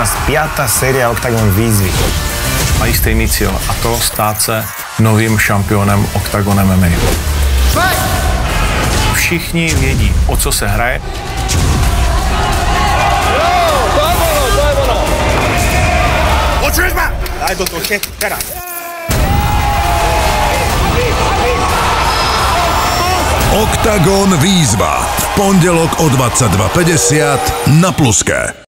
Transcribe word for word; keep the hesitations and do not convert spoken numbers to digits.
nás piata séria Octagon výzvy. Mají stejný cíl a to stát se novým šampionem Octagon M M A. Všichni vědí, o co se hraje. Počuješ ma? Daj do toho, teraz. Octagon výzva v pondelok o dvadsaťdva päťdesiat na Pluske.